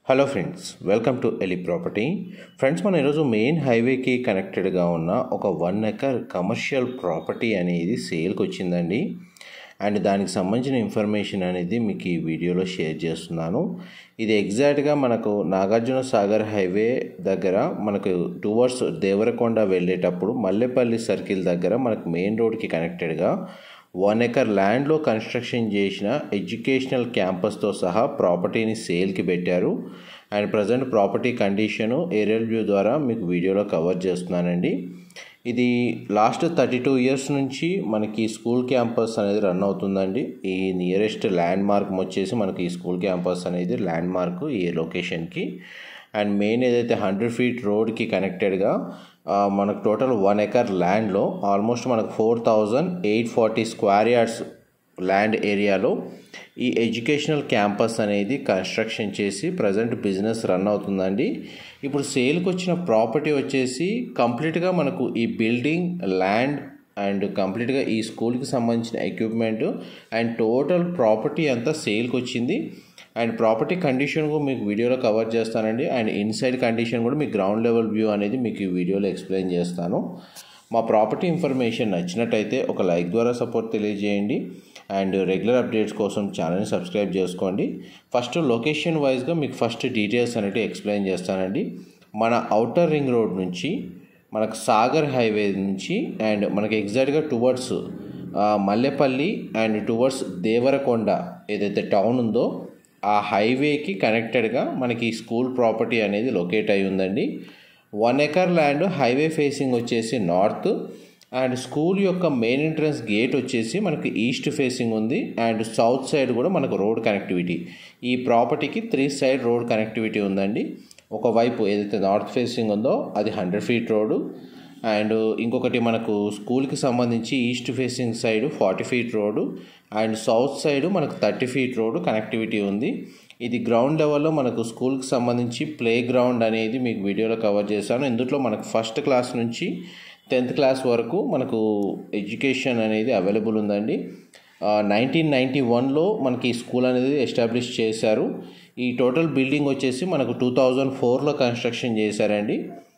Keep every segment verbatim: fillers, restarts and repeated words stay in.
Hello friends, welcome to Eli property. Friends, మన ఈరోజు main హైవేకి కనెక్టెడ్గా ఉన్న ఒక వన్ ఎకర్ కమర్షియల్ ప్రాపర్టీ అనేది సేల్కి వచ్చిందండి. అండ్ దానికి సంబంధించిన ఇన్ఫర్మేషన్ అనేది మీకు ఈ వీడియోలో షేర్ చేస్తున్నాను. ఇది ఎగ్జాక్ట్గా మనకు నాగార్జున సాగర్ హైవే దగ్గర మనకు టువర్డ్స్ దేవరకొండ వెళ్ళేటప్పుడు మల్లెపల్లి సర్కిల్ దగ్గర మనకు మెయిన్ రోడ్కి కనెక్టెడ్గా వన్ ఎకర్ ల్యాండ్లో కన్స్ట్రక్షన్ చేసిన ఎడ్యుకేషనల్ క్యాంపస్తో సహా ప్రాపర్టీని సేల్కి పెట్టారు. And present property condition aerial view ద్వారా మీకు వీడియోలో కవర్ చేస్తున్నానండి. ఇది లాస్ట్ థర్టీ టూ ఇయర్స్ నుంచి మనకి స్కూల్ క్యాంపస్ అనేది రన్ అవుతుందండి. ఈ నియరెస్ట్ ల్యాండ్ మార్క్ వచ్చేసి మనకి ఈ స్కూల్ క్యాంపస్ అనేది ల్యాండ్ మార్క్ ఈ లొకేషన్కి. అండ్ మెయిన్ ఏదైతే హండ్రెడ్ ఫీట్ రోడ్కి కనెక్టెడ్గా మనకు టోటల్ వన్ ఎకర్ ల్యాండ్లో ఆల్మోస్ట్ మనకు four thousand eight forty square yards land ఏరియాలో ఈ ఎడ్యుకేషనల్ క్యాంపస్ అనేది కన్స్ట్రక్షన్ చేసి ప్రజెంట్ బిజినెస్ రన్ అవుతుందండి. ఇప్పుడు సేల్కి వచ్చిన ప్రాపర్టీ వచ్చేసి కంప్లీట్గా మనకు ఈ బిల్డింగ్, ల్యాండ్ అండ్ కంప్లీట్గా ఈ స్కూల్కి సంబంధించిన ఎక్విప్మెంట్ అండ్ టోటల్ ప్రాపర్టీ అంతా సేల్కి వచ్చింది. అండ్ ప్రాపర్టీ కండిషన్ కూడా మీకు వీడియోలో కవర్ చేస్తానండి. అండ్ ఇన్సైడ్ కండిషన్ కూడా మీకు గ్రౌండ్ లెవెల్ వ్యూ అనేది మీకు ఈ వీడియోలో ఎక్స్ప్లెయిన్ చేస్తాను. మా ప్రాపర్టీ ఇన్ఫర్మేషన్ నచ్చినట్టయితే ఒక లైక్ ద్వారా సపోర్ట్ తెలియజేయండి. అండ్ రెగ్యులర్ అప్డేట్స్ కోసం ఛానల్ని సబ్స్క్రైబ్ చేసుకోండి. ఫస్ట్ లొకేషన్ వైజ్గా మీకు ఫస్ట్ డీటెయిల్స్ అనేవి ఎక్స్ప్లెయిన్ చేస్తానండి. మన ఔటర్ రింగ్ రోడ్ నుంచి మనకు సాగర్ హైవే నుంచి అండ్ మనకి ఎగ్జాక్ట్గా towards Mallepalli and towards Devarakonda ఏదైతే టౌన్ ఉందో ఆ హైవేకి కనెక్టెడ్గా మనకి స్కూల్ ప్రాపర్టీ అనేది లొకేట్ అయి ఉందండి. One acre land highway facing వచ్చేసి నార్త్ అండ్ స్కూల్ యొక్క మెయిన్ ఎంట్రన్స్ గేట్ వచ్చేసి మనకి ఈస్ట్ ఫేసింగ్ ఉంది. అండ్ సౌత్ సైడ్ కూడా మనకు రోడ్ కనెక్టివిటీ, ఈ ప్రాపర్టీకి త్రీ సైడ్ రోడ్ కనెక్టివిటీ ఉందండి. ఒకవైపు ఏదైతే నార్త్ ఫేసింగ్ ఉందో అది హండ్రెడ్ ఫీట్ రోడ్డు అండ్ ఇంకొకటి మనకు స్కూల్కి సంబంధించి east facing side forty feet road and south side మనకు థర్టీ ఫీట్ రోడ్డు కనెక్టివిటీ ఉంది. ఇది గ్రౌండ్ లెవెల్లో మనకు స్కూల్కి సంబంధించి ప్లే గ్రౌండ్ అనేది మీకు వీడియోలో కవర్ చేశాను. ఇందులో మనకు ఫస్ట్ క్లాస్ నుంచి టెన్త్ క్లాస్ వరకు మనకు ఎడ్యుకేషన్ అనేది అవైలబుల్ ఉందండి. నైన్టీన్ నైంటీ వన్లో మనకి ఈ స్కూల్ అనేది ఎస్టాబ్లిష్ చేశారు. ఈ టోటల్ బిల్డింగ్ వచ్చేసి మనకు టూ థౌజండ్ ఫోర్లో కన్స్ట్రక్షన్ చేశారండి.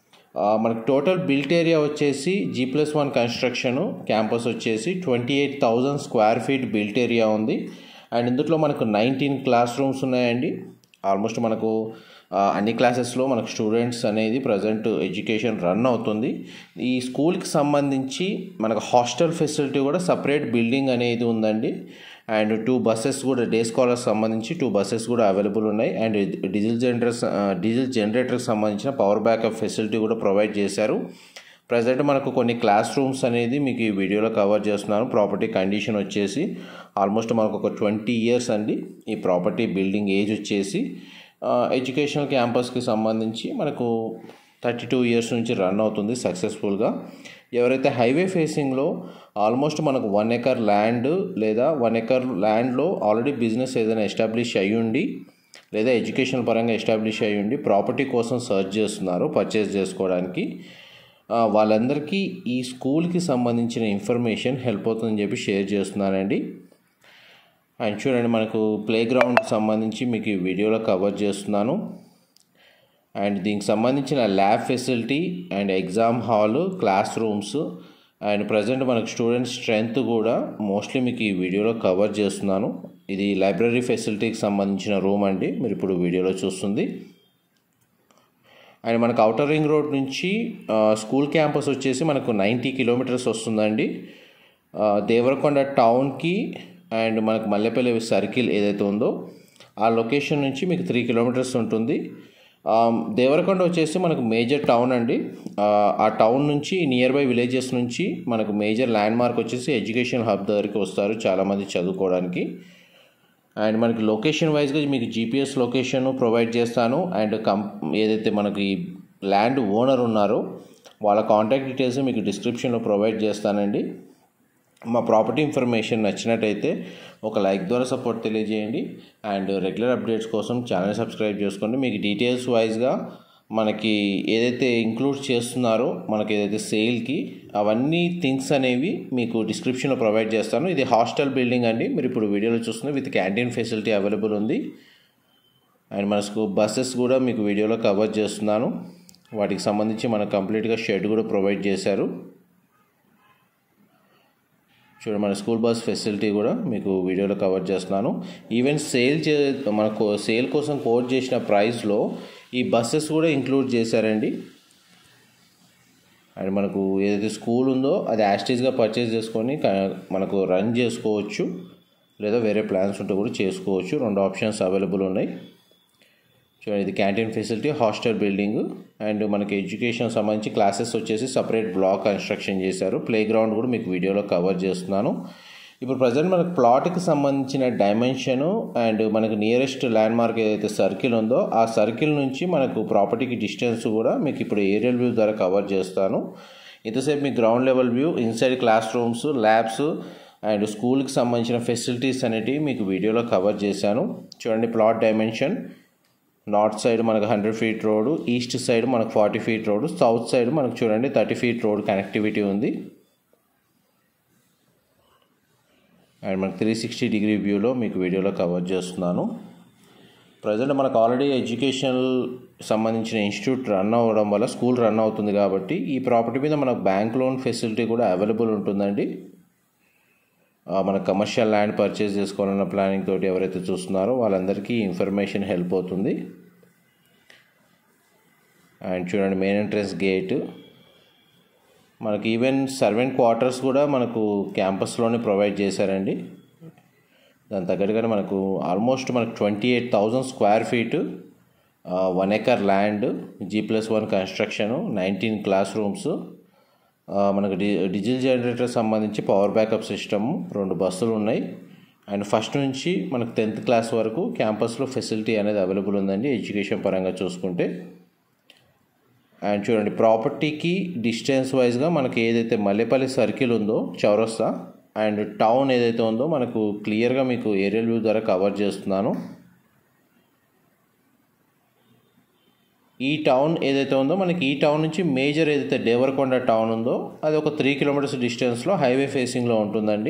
మనకు టోటల్ బిల్ట్ ఏరియా వచ్చేసి G plus one construction campus వచ్చేసి twenty eight thousand square feet built area ఉంది. అండ్ ఇందులో మనకు నైన్టీన్ క్లాస్ రూమ్స్ ఉన్నాయండి. ఆల్మోస్ట్ మనకు అన్ని క్లాసెస్లో మనకు స్టూడెంట్స్ అనేది ప్రజెంట్ ఎడ్యుకేషన్ రన్ అవుతుంది. ఈ స్కూల్కి సంబంధించి మనకు హాస్టల్ ఫెసిలిటీ కూడా సపరేట్ బిల్డింగ్ అనేది ఉందండి. అండ్ టూ బస్సెస్ కూడా డే స్కాలర్స్ సంబంధించి టూ బస్సెస్ కూడా అవైలబుల్ ఉన్నాయి. అండ్ డీజిల్ జనరేటర్స్ డీజిల్ జనరేటర్కి సంబంధించిన పవర్ బ్యాకప్ ఫెసిలిటీ కూడా ప్రొవైడ్ చేశారు. ప్రజెంట్ మనకు కొన్ని క్లాస్ రూమ్స్ అనేది మీకు ఈ వీడియోలో కవర్ చేస్తున్నాను. ప్రాపర్టీ కండిషన్ వచ్చేసి ఆల్మోస్ట్ మనకు ఒక ట్వంటీ ఇయర్స్ అండి. ఈ ప్రాపర్టీ బిల్డింగ్ ఏజ్ వచ్చేసి ఎడ్యుకేషనల్ క్యాంపస్కి సంబంధించి మనకు థర్టీ టూ ఇయర్స్ నుంచి రన్ అవుతుంది సక్సెస్ఫుల్గా. ఎవరైతే హైవే ఫేసింగ్లో ఆల్మోస్ట్ మనకు వన్ ఎకర్ ల్యాండ్ లేదా వన్ ఎకర్ ల్యాండ్లో ఆల్రెడీ బిజినెస్ ఏదైనా ఎస్టాబ్లిష్ అయ్యుండి లేదా ఎడ్యుకేషన్ పరంగా ఎస్టాబ్లిష్ అయ్యుండి ప్రాపర్టీ కోసం సర్చ్ చేస్తున్నారు పర్చేస్ చేసుకోవడానికి, వాళ్ళందరికీ ఈ స్కూల్కి సంబంధించిన ఇన్ఫర్మేషన్ హెల్ప్ అవుతుందని చెప్పి షేర్ చేస్తున్నానండి. అండ్ చూడండి, మనకు ప్లే గ్రౌండ్కి సంబంధించి మీకు ఈ వీడియోలో కవర్ చేస్తున్నాను. అండ్ దీనికి సంబంధించిన lab facility and exam hall, class rooms and present మనకు స్టూడెంట్ స్ట్రెంత్ కూడా మోస్ట్లీ మీకు ఈ వీడియోలో కవర్ చేస్తున్నాను. ఇది లైబ్రరీ ఫెసిలిటీకి సంబంధించిన రూమ్ అండి, మీరు ఇప్పుడు వీడియోలో చూస్తుంది. అండ్ మనకు ఔటర్ రింగ్ రోడ్ నుంచి స్కూల్ క్యాంపస్ వచ్చేసి మనకు నైంటీ కిలోమీటర్స్ వస్తుందండి. దేవరకొండ టౌన్కి అండ్ మనకు మల్లెపల్లి సర్కిల్ ఏదైతే ఉందో ఆ లొకేషన్ నుంచి మీకు త్రీ కిలోమీటర్స్ ఉంటుంది. దేవరకొండ వచ్చేసి మనకు మేజర్ టౌన్ అండి. ఆ టౌన్ నుంచి నియర్ బై విలేజెస్ నుంచి మనకు మేజర్ ల్యాండ్ మార్క్ వచ్చేసి ఎడ్యుకేషన్ హబ్ దగ్గరికి వస్తారు చాలామంది చదువుకోవడానికి. అండ్ మనకి లొకేషన్ వైజ్గా మీకు జీపీఎస్ లొకేషన్ ప్రొవైడ్ చేస్తాను. అండ్ కం ఏదైతే మనకి ఈ ల్యాండ్ ఓనర్ ఉన్నారో వాళ్ళ కాంటాక్ట్ డీటెయిల్స్ మీకు డిస్క్రిప్షన్లో ప్రొవైడ్ చేస్తానండి. మా ప్రాపర్టీ ఇన్ఫర్మేషన్ నచ్చినట్టయితే ఒక లైక్ ద్వారా సపోర్ట్ తెలియజేయండి. అండ్ రెగ్యులర్ అప్డేట్స్ కోసం ఛానల్ సబ్స్క్రైబ్ చేసుకోండి. మీకు డీటెయిల్స్ వైజ్గా మనకి ఏదైతే ఇంక్లూడ్ చేస్తున్నారో మనకి ఏదైతే సేల్కి అవన్నీ థింగ్స్ అనేవి మీకు డిస్క్రిప్షన్లో ప్రొవైడ్ చేస్తాను. ఇది హాస్టల్ బిల్డింగ్ అండి, మీరు ఇప్పుడు వీడియోలో చూస్తున్న విత్ క్యాంటీన్ ఫెసిలిటీ అవైలబుల్ ఉంది. అండ్ మన స్కూల్ బస్సెస్ కూడా మీకు వీడియోలో కవర్ చేస్తున్నాను. వాటికి సంబంధించి మనకు కంప్లీట్గా షెడ్ కూడా ప్రొవైడ్ చేశారు. చూడండి, మన స్కూల్ బస్ ఫెసిలిటీ కూడా మీకు వీడియోలో కవర్ చేస్తున్నాను. ఈవెన్ సేల్ చే మనకు సేల్ కోసం కోట్ చేసిన ప్రైస్లో ఈ బస్సెస్ కూడా ఇంక్లూడ్ చేశారండి. అండ్ మనకు ఏదైతే స్కూల్ ఉందో అది యాస్టీస్గా పర్చేస్ చేసుకొని మనకు రన్ చేసుకోవచ్చు, లేదా వేరే ప్లాన్స్ ఉంటే కూడా చేసుకోవచ్చు. రెండు ఆప్షన్స్ అవైలబుల్ ఉన్నాయి. చూడండి, ఇది canteen facility, hostel building and మనకి ఎడ్యుకేషన్ సంబంధించి క్లాసెస్ వచ్చేసి సపరేట్ బ్లాక్ కన్స్ట్రక్షన్ చేశారు. ప్లే గ్రౌండ్ కూడా మీకు వీడియోలో కవర్ చేస్తున్నాను. ఇప్పుడు ప్రజెంట్ మనకు ప్లాట్కి సంబంధించిన డైమెన్షను అండ్ మనకు నియరెస్ట్ ల్యాండ్ మార్క్ ఏదైతే సర్కిల్ ఉందో ఆ సర్కిల్ నుంచి మనకు ప్రాపర్టీకి డిస్టెన్స్ కూడా మీకు ఇప్పుడు ఏరియల్ వ్యూ ద్వారా కవర్ చేస్తాను. ఇంతసేపు మీకు ground level view, inside class rooms, labs and స్కూల్కి సంబంధించిన ఫెసిలిటీస్ అనేటివి మీకు వీడియోలో కవర్ చేశాను. చూడండి, ప్లాట్ డైమెన్షన్ నార్త్ సైడ్ మనకు hundred feet road, east side మనకు forty feet road, south side మనకు చూడండి థర్టీ ఫీట్ రోడ్ కనెక్టివిటీ ఉంది. అండ్ మనకు త్రీ సిక్స్టీ డిగ్రీ వ్యూలో మీకు వీడియోలో కవర్ చేస్తున్నాను. ప్రజెంట్ మనకు ఆల్రెడీ ఎడ్యుకేషన్ సంబంధించిన ఇన్స్టిట్యూట్ రన్ అవ్వడం వల్ల స్కూల్ రన్ అవుతుంది కాబట్టి ఈ ప్రాపర్టీ మీద మనకు బ్యాంక్ లోన్ ఫెసిలిటీ కూడా అవైలబుల్ ఉంటుందండి. మన కమర్షియల్ ల్యాండ్ పర్చేస్ చేసుకోవాలన్న ప్లానింగ్ తోటి ఎవరైతే చూస్తున్నారో వాళ్ళందరికీ ఇన్ఫర్మేషన్ హెల్ప్ అవుతుంది. అండ్ చూడండి, మెయిన్ ఎంట్రన్స్ గేట్, మనకి ఈవెన్ సర్వెంట్ క్వార్టర్స్ కూడా మనకు క్యాంపస్లోనే ప్రొవైడ్ చేశారండి. దాని తగ్గట్టుగానే మనకు ఆల్మోస్ట్ మనకు twenty eight thousand square feet, one acre land, G plus one construction, nineteen class rooms, మనకు డి డిజిటల్ జనరేటర్ సంబంధించి పవర్ బ్యాకప్ సిస్టము, రెండు బస్సులు ఉన్నాయి. అండ్ ఫస్ట్ నుంచి మనకు టెన్త్ క్లాస్ వరకు క్యాంపస్లో ఫెసిలిటీ అనేది అవైలబుల్ ఉందండి ఎడ్యుకేషన్ పరంగా చూసుకుంటే. అండ్ చూడండి, ప్రాపర్టీకి డిస్టెన్స్ వైజ్గా మనకి ఏదైతే మల్లెపల్లి సర్కిల్ ఉందో చౌరస్తా అండ్ టౌన్ ఏదైతే ఉందో మనకు క్లియర్గా మీకు ఏరియల్ వ్యూ ద్వారా కవర్ చేస్తున్నాను. ఈ టౌన్ ఏదైతే ఉందో మనకి ఈ టౌన్ నుంచి మేజర్ ఏదైతే దేవరకొండ టౌన్ ఉందో అది ఒక త్రీ కిలోమీటర్స్ డిస్టెన్స్లో హైవే ఫేసింగ్లో ఉంటుందండి.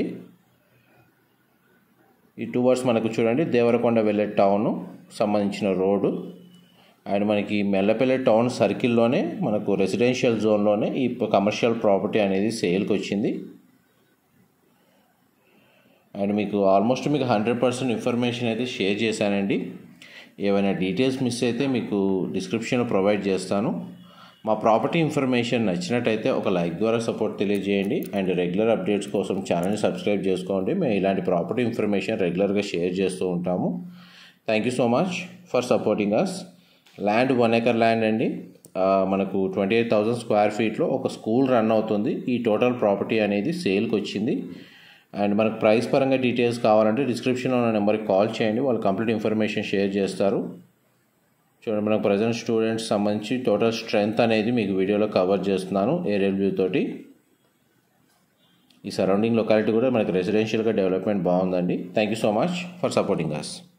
ఈ టూ వర్డ్స్ మనకు చూడండి దేవరకొండ వెళ్ళే టౌన్ సంబంధించిన రోడ్డు. అండ్ మనకి మెల్లపల్లి టౌన్ సర్కిల్లోనే మనకు రెసిడెన్షియల్ జోన్లోనే ఈ కమర్షియల్ ప్రాపర్టీ అనేది సేల్కి వచ్చింది. అండ్ మీకు ఆల్మోస్ట్ మీకు హండ్రెడ్ పర్సెంట్ ఇన్ఫర్మేషన్ అయితే షేర్ చేశానండి. ఏమైనా డీటెయిల్స్ మిస్ అయితే మీకు డిస్క్రిప్షన్లో ప్రొవైడ్ చేస్తాను. మా ప్రాపర్టీ ఇన్ఫర్మేషన్ నచ్చినట్టయితే ఒక లైక్ ద్వారా సపోర్ట్ తెలియజేయండి. అండ్ రెగ్యులర్ అప్డేట్స్ కోసం ఛానల్ని సబ్స్క్రైబ్ చేసుకోండి. మేము ఇలాంటి ప్రాపర్టీ ఇన్ఫర్మేషన్ రెగ్యులర్గా షేర్ చేస్తూ ఉంటాము. Thank you so much for supporting us. Land one acre land అండి, మనకు ట్వంటీ ఎయిట్ థౌజండ్ స్క్వేర్ ఫీట్లో ఒక స్కూల్ రన్ అవుతుంది. ఈ టోటల్ ప్రాపర్టీ అనేది సేల్కి వచ్చింది. అండ్ మనకు ప్రైస్ పరంగా డీటెయిల్స్ కావాలంటే డిస్క్రిప్షన్లో ఉన్న నెంబర్కి కాల్ చేయండి, వాళ్ళు కంప్లీట్ ఇన్ఫర్మేషన్ షేర్ చేస్తారు. చూడండి, మనకు ప్రజెంట్ స్టూడెంట్స్ సంబంధించి టోటల్ స్ట్రెంత్ అనేది మీకు వీడియోలో కవర్ చేస్తున్నాను ఏరియల్ వ్యూ తోటి. ఈ సరౌండింగ్ లొకాలిటీ కూడా మనకు రెసిడెన్షియల్గా డెవలప్మెంట్ బాగుందండి. Thank you so much for supporting us.